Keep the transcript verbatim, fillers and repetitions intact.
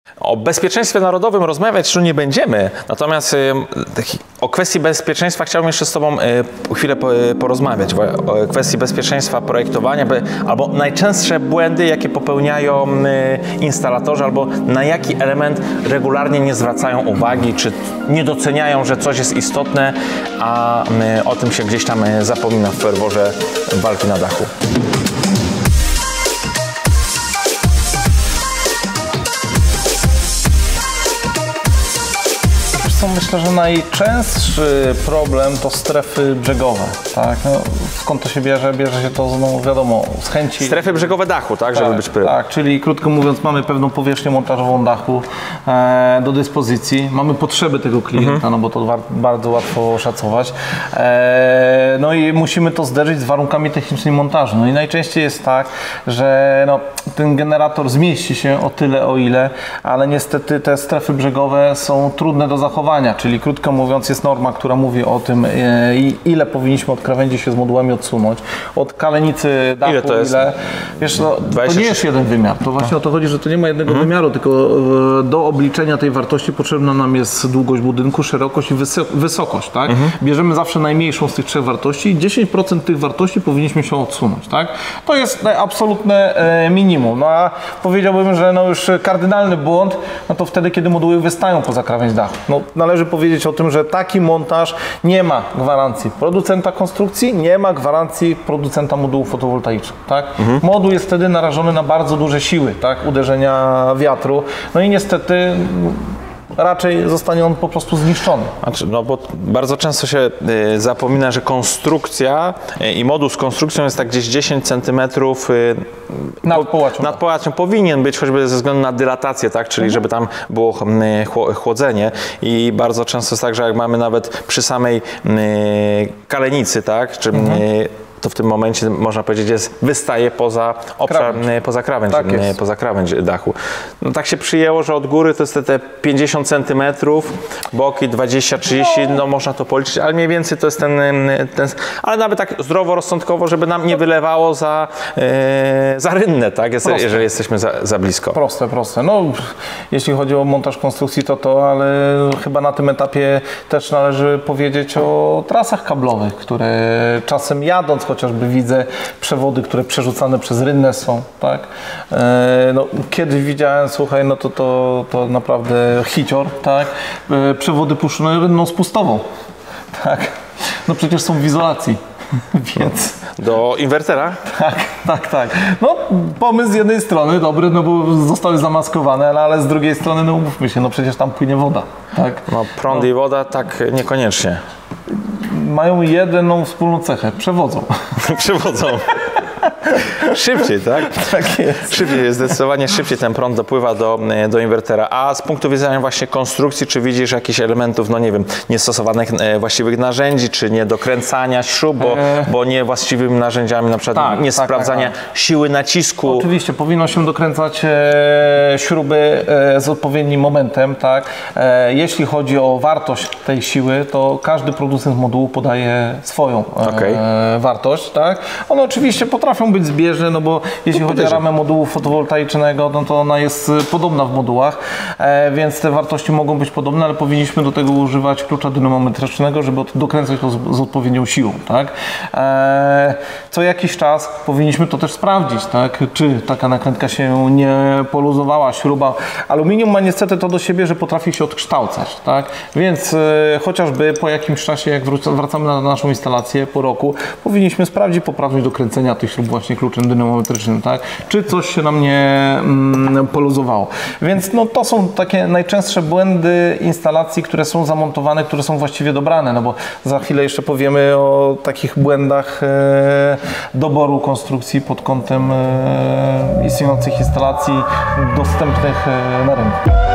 O bezpieczeństwie narodowym rozmawiać tu nie będziemy, natomiast y, o kwestii bezpieczeństwa chciałbym jeszcze z Tobą y, chwilę po, y, porozmawiać. O kwestii bezpieczeństwa projektowania, by, albo najczęstsze błędy, jakie popełniają y, instalatorzy, albo na jaki element regularnie nie zwracają uwagi, czy nie doceniają, że coś jest istotne, a y, o tym się gdzieś tam y, zapomina w ferworze walki na dachu. Myślę, że najczęstszy problem to strefy brzegowe. Tak? No, skąd to się bierze? Bierze się to, no, wiadomo, z chęci... Strefy brzegowe dachu, tak? Żeby tak, być pewny. Tak, czyli krótko mówiąc, mamy pewną powierzchnię montażową dachu e, do dyspozycji. Mamy potrzeby tego klienta, mhm. no bo to war, bardzo łatwo oszacować. E, no i musimy to zderzyć z warunkami technicznymi montażu. No i najczęściej jest tak, że no, ten generator zmieści się o tyle, o ile, ale niestety te strefy brzegowe są trudne do zachowania. Czyli krótko mówiąc jest norma, która mówi o tym, e, ile powinniśmy od krawędzi się z modułami odsunąć. Od kalenicy dachu, ile to jest? Ile, wiesz, no, to nie jest jeden wymiar. To właśnie o to chodzi, że to nie ma jednego mhm. wymiaru, tylko e, do obliczenia tej wartości potrzebna nam jest długość budynku, szerokość i wysok wysokość. Tak? Mhm. Bierzemy zawsze najmniejszą z tych trzech wartości i dziesięć procent tych wartości powinniśmy się odsunąć. Tak? To jest absolutne e, minimum. No a powiedziałbym, że no już kardynalny błąd, no to wtedy, kiedy moduły wystają poza krawędź dachu. No, należy powiedzieć o tym, że taki montaż nie ma gwarancji producenta konstrukcji, nie ma gwarancji producenta modułów fotowoltaicznych. Tak? Mhm. Moduł jest wtedy narażony na bardzo duże siły, tak? Uderzenia wiatru. No i niestety raczej zostanie on po prostu zniszczony. Znaczy, no bo bardzo często się y, zapomina, że konstrukcja y, i moduł z konstrukcją jest tak gdzieś dziesięć centymetrów y, nad połacią. Nad połacią powinien być, choćby ze względu na dylatację, tak? Czyli mhm. żeby tam było y, chłodzenie i bardzo często jest tak, że jak mamy nawet przy samej y, kalenicy, tak? Czy, mhm. y, to w tym momencie można powiedzieć jest, wystaje poza obszar, krawędź. poza krawędź, tak poza krawędź dachu. No tak się przyjęło, że od góry to jest te pięćdziesiąt centymetrów, boki dwadzieścia trzydzieści, no. no można to policzyć, ale mniej więcej to jest ten, ten ale nawet tak zdroworozsądkowo, żeby nam nie wylewało za, e, za rynnę, tak, jest, jeżeli jesteśmy za, za blisko. Proste, proste. No, jeśli chodzi o montaż konstrukcji, to to, ale chyba na tym etapie też należy powiedzieć o trasach kablowych, które czasem jadąc chociażby widzę przewody, które przerzucane przez rynnę są, tak? E, no, kiedyś widziałem, słuchaj, no to, to, to naprawdę hicior, tak? E, przewody puszczone rynną spustową, tak? No przecież są w izolacji, więc... Do inwertera? Tak, tak, tak. No pomysł z jednej strony dobry, no bo zostały zamaskowane, ale, ale z drugiej strony, no umówmy się, no przecież tam płynie woda, tak? No prąd no. i woda tak niekoniecznie. Mają jedną wspólną cechę, przewodzą. Przewodzą. Szybciej, tak? Tak jest. Szybciej, jest zdecydowanie szybciej ten prąd dopływa do, do inwertera. A z punktu widzenia właśnie konstrukcji, czy widzisz jakichś elementów, no nie wiem, niestosowanych właściwych narzędzi, czy nie dokręcania śrub, bo, e... bo nie właściwymi narzędziami, na przykład tak, nie tak, sprawdzania tak, tak. siły nacisku. Oczywiście, powinno się dokręcać e, śruby e, z odpowiednim momentem, tak? E, jeśli chodzi o wartość tej siły, to każdy producent modułu podaje swoją e, okay. wartość, tak? One oczywiście potrafią być zbieżne, no bo jeśli chodzi o ramę modułu fotowoltaicznego, no to ona jest podobna w modułach, e, więc te wartości mogą być podobne, ale powinniśmy do tego używać klucza dynamometrycznego, żeby dokręcać to z, z odpowiednią siłą, tak? E, co jakiś czas powinniśmy to też sprawdzić, tak? Czy taka nakrętka się nie poluzowała, śruba. Aluminium ma niestety to do siebie, że potrafi się odkształcać, tak? Więc e, chociażby po jakimś czasie, jak wracamy na naszą instalację po roku, powinniśmy sprawdzić poprawność dokręcenia tych śrub właśnie kluczem dynamometrycznym, tak? Czy coś się nam nie mm, poluzowało. Więc no, to są takie najczęstsze błędy instalacji, które są zamontowane, które są właściwie dobrane, no bo za chwilę jeszcze powiemy o takich błędach e, doboru konstrukcji pod kątem e, istniejących instalacji dostępnych e, na rynku.